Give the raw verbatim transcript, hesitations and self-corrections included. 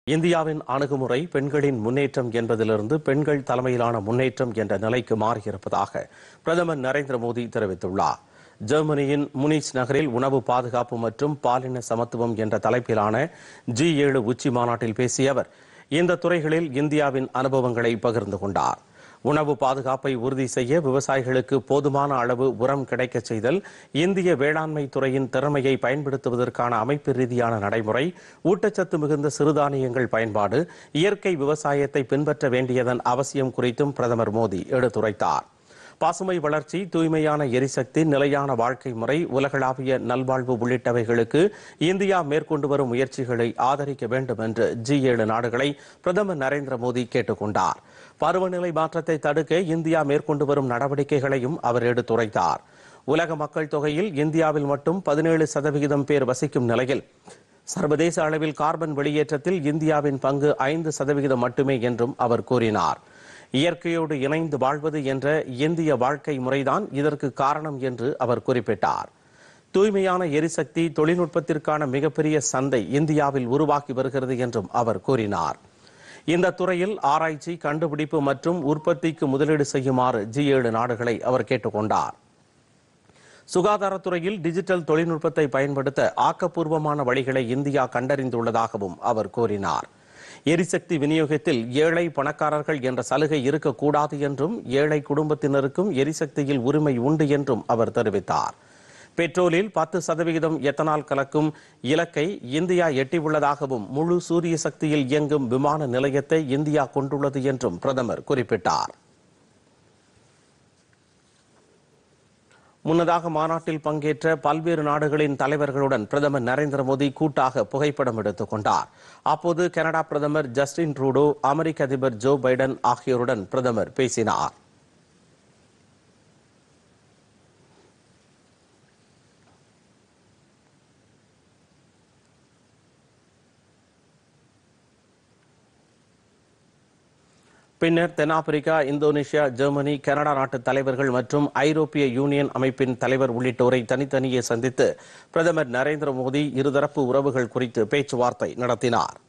இந்தியாவின் அணுகுமுறை பெண்களின் முன்னேற்றம் என்பதிலிருந்து பெண்கள் தலைமையிலான முன்னேற்றம் என்ற நிலைக்கு மாறியிருப்பதாக பிரதமர் நரேந்திர மோடி தெரிவித்துள்ளார். ஜெர்மனியின் முனிச் நகரில் உணவு பாதுகாப்பு மற்றும் பாலின சமத்துவம் என்ற தலைப்பிலான ஜி ஏழு உச்சி மாநாட்டில் பேசிய அவர் இந்த துறைகளில் இந்தியாவின் அனுபவங்களை பகிர்ந்து கொண்டார். உணவு பாதுகாப்பை உறுதி செய்ய விவசாயிகளுக்கு போதுமான அளவு உரம் கிடைக்கச் செய்தல், இந்திய வேளாண்மை துறையின் திறமையை பயன்படுத்துவதற்கான அமைப்பு ரீதியான நடைமுறை, ஊட்டச்சத்து மிகுந்த சிறுதானியங்கள் பயன்பாடு, இயற்கை விவசாயத்தை பின்பற்ற வேண்டியதன் அவசியம் குறித்தும் பிரதமர் மோடி எடுத்துரைத்தார். பசுமை வளர்ச்சி, தூய்மையான எரிசக்தி, நிலையான வாழ்க்கை முறை, உலகளாவிய நல்வாழ்வு உள்ளிட்டவைகளுக்கு இந்தியா மேற்கொண்டு வரும் முயற்சிகளை ஆதரிக்க வேண்டும் என்று ஜி ஏழு நாடுகளை பிரதமர் நரேந்திர மோடி கேட்டுக் கொண்டார். பருவநிலை மாற்றத்தை தடுக்க இந்தியா மேற்கொண்டு வரும் நடவடிக்கைகளையும் அவர் எடுத்துரைத்தார். உலக மக்கள் தொகையில் இந்தியாவில் மட்டும் பதினேழு சதவிகிதம் பேர் வசிக்கும் நிலையில் சர்வதேச அளவில் கார்பன் வெளியேற்றத்தில் இந்தியாவின் பங்கு ஐந்து சதவிகிதம் மட்டுமே என்றும் அவர் கூறினார். இயற்கையோடு இணைந்து வாழ்வது என்ற இந்திய வாழ்க்கை முறைதான் இதற்கு காரணம் என்று அவர் குறிப்பிட்டார். தூய்மையான எரிசக்தி தொழில்நுட்பத்திற்கான மிகப்பெரிய சந்தை இந்தியாவில் உருவாக்கி வருகிறது என்றும் அவர் கூறினார். இந்த துறையில் ஆராய்ச்சி, கண்டுபிடிப்பு மற்றும் உற்பத்திக்கு முதலீடு செய்யுமாறு ஜி ஏழு நாடுகளை அவர் கேட்டுக்கொண்டார். சுகாதாரத்துறையில் டிஜிட்டல் தொழில்நுட்பத்தை பயன்படுத்த ஆக்கப்பூர்வமான வழிகளை இந்தியா கண்டறிந்துள்ளதாகவும் அவர் கூறினார். எரிசக்தி விநியோகத்தில் ஏழை பணக்காரர்கள் என்ற சலுகை இருக்கக்கூடாது என்றும் ஏழை குடும்பத்தினருக்கும் எரிசக்தியில் உரிமை உண்டு என்றும் அவர் தெரிவித்தார். பெட்ரோலில் பத்து சதவிகிதம் எத்தனால் கலக்கும் இலக்கை இந்தியா எட்டியுள்ளதாகவும் முழு சூரிய சக்தியில் இயங்கும் விமான நிலையத்தை இந்தியா கொண்டுள்ளது என்றும் பிரதமர் குறிப்பிட்டார். முன்னதாக மாநாட்டில் பங்கேற்ற பல்வேறு நாடுகளின் தலைவர்களுடன் பிரதமர் நரேந்திர மோடி கூட்டாக புகைப்படம் எடுத்துக் கொண்டார். அப்போது கனடா பிரதமர் ஜஸ்டின் ட்ரூடோ, அமெரிக்க அதிபர் ஜோ பைடன் ஆகியோருடன் பிரதமர் பேசினார். பின்னர் தென்னாப்பிரிக்கா, இந்தோனேஷியா, ஜெர்மனி, கனடா நாட்டு தலைவர்கள் மற்றும் ஐரோப்பிய யூனியன் அமைப்பின் தலைவர் உள்ளிட்டோரை தனித்தனியே சந்தித்து பிரதமர் நரேந்திர மோடி இருதரப்பு உறவுகள் குறித்து பேச்சுவார்த்தை நடத்தினார்.